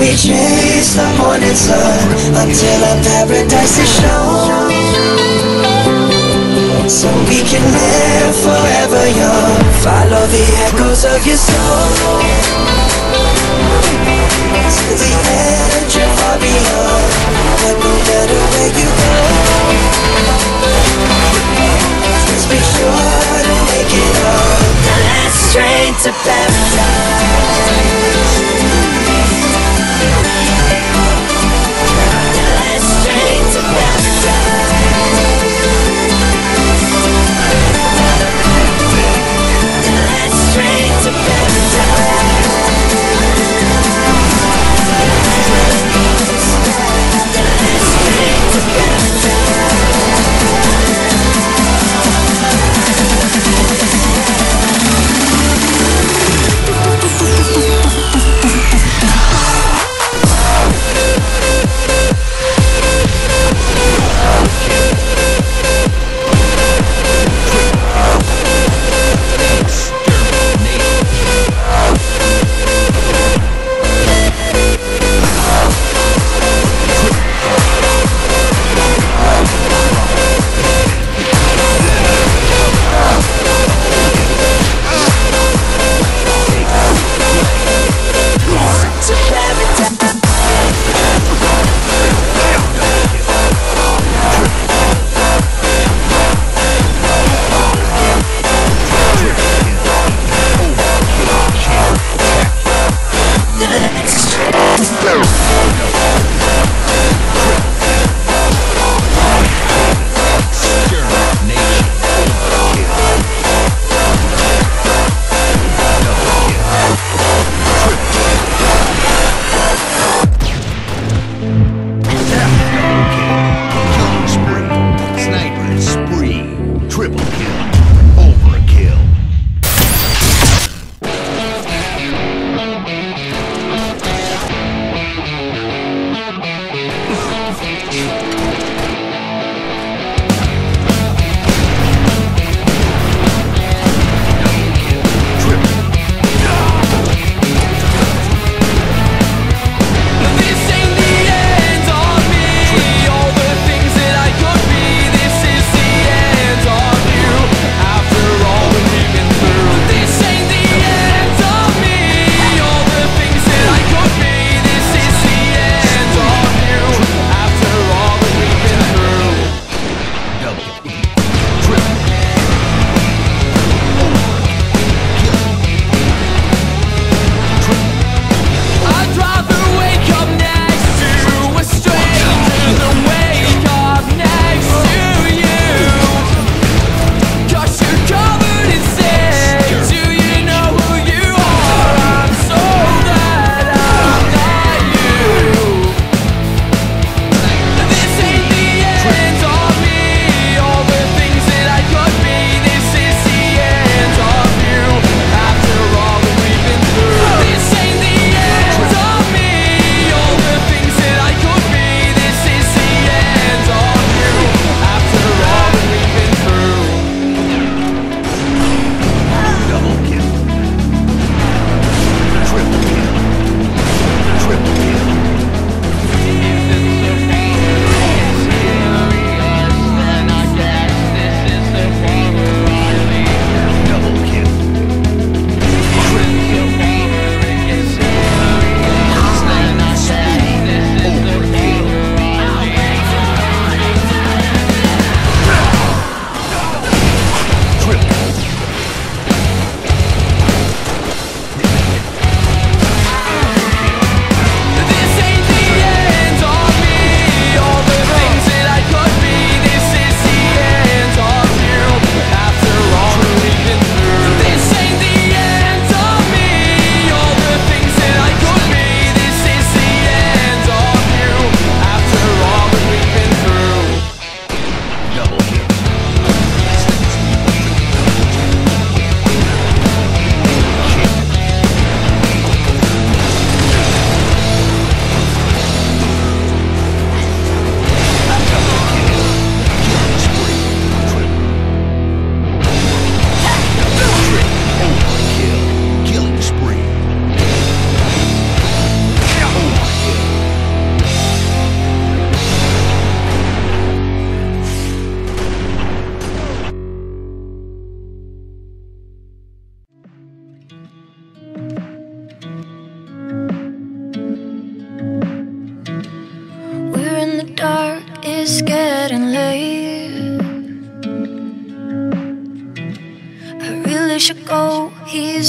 we chase the morning sun until our paradise is shown, so we can live forever young. Follow the echoes of your soul to the edge and far beyond. But no matter where you go, just be sure to make it on the last train to paradise.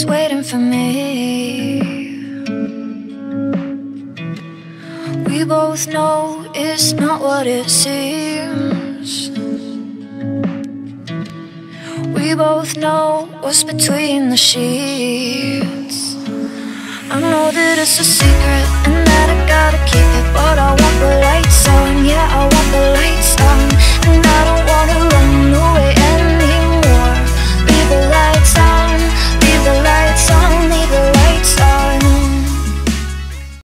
is waiting for me. We both know it's not what it seems. We both know what's between the sheets. I know that it's a secret and that I gotta keep it, but I